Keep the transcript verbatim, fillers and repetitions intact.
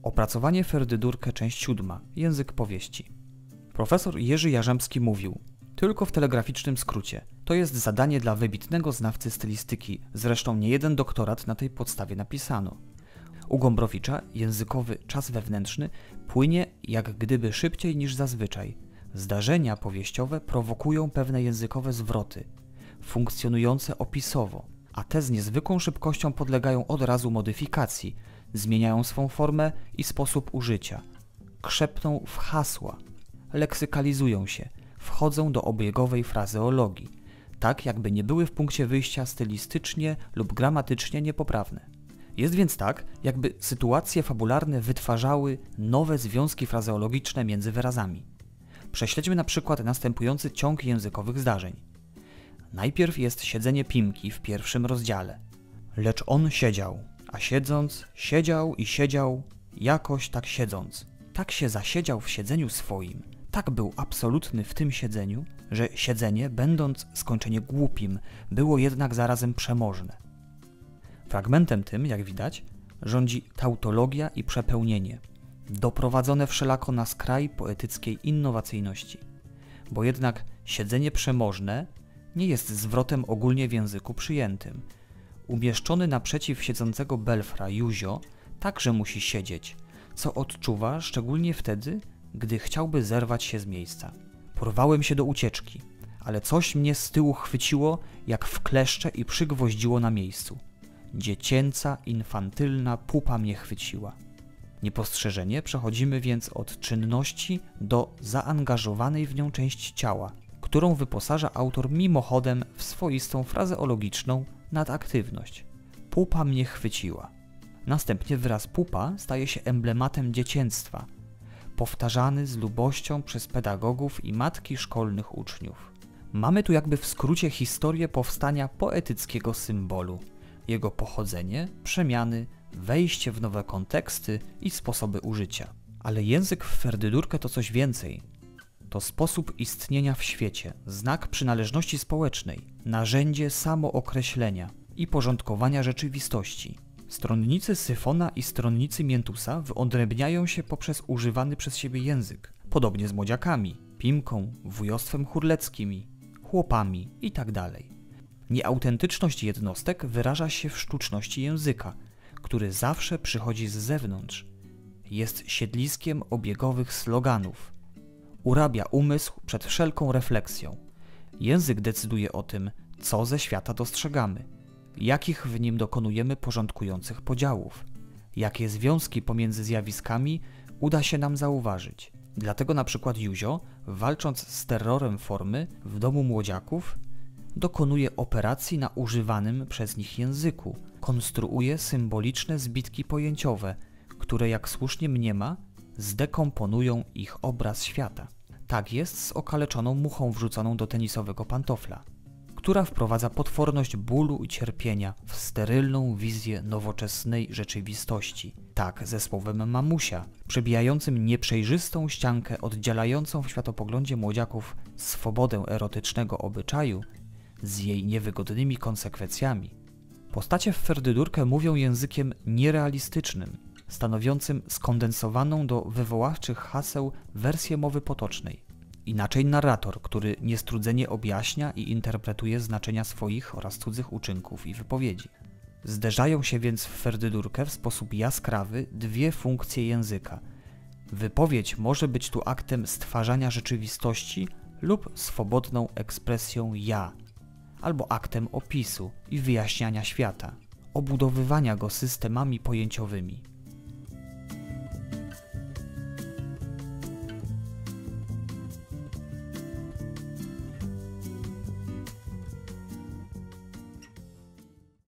Opracowanie Ferdydurke, część siódma. Język powieści. Profesor Jerzy Jarzębski mówił: tylko w telegraficznym skrócie. To jest zadanie dla wybitnego znawcy stylistyki, zresztą niejeden doktorat na tej podstawie napisano. U Gombrowicza językowy czas wewnętrzny płynie jak gdyby szybciej niż zazwyczaj. Zdarzenia powieściowe prowokują pewne językowe zwroty, funkcjonujące opisowo, a te z niezwykłą szybkością podlegają od razu modyfikacji, zmieniają swą formę i sposób użycia, krzepną w hasła, leksykalizują się, wchodzą do obiegowej frazeologii, tak jakby nie były w punkcie wyjścia stylistycznie lub gramatycznie niepoprawne. Jest więc tak, jakby sytuacje fabularne wytwarzały nowe związki frazeologiczne między wyrazami. Prześledźmy na przykład następujący ciąg językowych zdarzeń. Najpierw jest siedzenie Pimki w pierwszym rozdziale. Lecz on siedział, a siedząc, siedział i siedział, jakoś tak siedząc. Tak się zasiedział w siedzeniu swoim, tak był absolutny w tym siedzeniu, że siedzenie, będąc skończenie głupim, było jednak zarazem przemożne. Fragmentem tym, jak widać, rządzi tautologia i przepełnienie, doprowadzone wszelako na skraj poetyckiej innowacyjności. Bo jednak siedzenie przemożne nie jest zwrotem ogólnie w języku przyjętym. Umieszczony naprzeciw siedzącego Belfra Józio także musi siedzieć, co odczuwa szczególnie wtedy, gdy chciałby zerwać się z miejsca. Porwałem się do ucieczki, ale coś mnie z tyłu chwyciło jak w kleszcze i przygwoździło na miejscu. Dziecięca, infantylna pupa mnie chwyciła. Niepostrzeżenie przechodzimy więc od czynności do zaangażowanej w nią części ciała, którą wyposaża autor mimochodem w swoistą frazeologiczną nadaktywność. Pupa mnie chwyciła. Następnie wyraz pupa staje się emblematem dziecięctwa, powtarzany z lubością przez pedagogów i matki szkolnych uczniów. Mamy tu jakby w skrócie historię powstania poetyckiego symbolu, jego pochodzenie, przemiany, wejście w nowe konteksty i sposoby użycia. Ale język w Ferdydurke to coś więcej. To sposób istnienia w świecie, znak przynależności społecznej, narzędzie samookreślenia i porządkowania rzeczywistości. Stronnicy Syfona i stronnicy Miętusa wyodrębniają się poprzez używany przez siebie język, podobnie z młodziakami, Pimką, wujostwem churleckimi, chłopami itd. Nieautentyczność jednostek wyraża się w sztuczności języka, który zawsze przychodzi z zewnątrz. Jest siedliskiem obiegowych sloganów. Urabia umysł przed wszelką refleksją. Język decyduje o tym, co ze świata dostrzegamy, jakich w nim dokonujemy porządkujących podziałów, jakie związki pomiędzy zjawiskami uda się nam zauważyć. Dlatego na przykład Józio, walcząc z terrorem formy w domu młodziaków, dokonuje operacji na używanym przez nich języku, konstruuje symboliczne zbitki pojęciowe, które, jak słusznie mniema, zdekomponują ich obraz świata. Tak jest z okaleczoną muchą wrzuconą do tenisowego pantofla, która wprowadza potworność bólu i cierpienia w sterylną wizję nowoczesnej rzeczywistości. Tak ze słowem mamusia, przebijającym nieprzejrzystą ściankę oddzielającą w światopoglądzie młodziaków swobodę erotycznego obyczaju z jej niewygodnymi konsekwencjami. Postacie w Ferdydurke mówią językiem nierealistycznym, stanowiącym skondensowaną do wywoławczych haseł wersję mowy potocznej. Inaczej narrator, który niestrudzenie objaśnia i interpretuje znaczenia swoich oraz cudzych uczynków i wypowiedzi. Zderzają się więc w Ferdydurke w sposób jaskrawy dwie funkcje języka. Wypowiedź może być tu aktem stwarzania rzeczywistości lub swobodną ekspresją ja, albo aktem opisu i wyjaśniania świata, obudowywania go systemami pojęciowymi.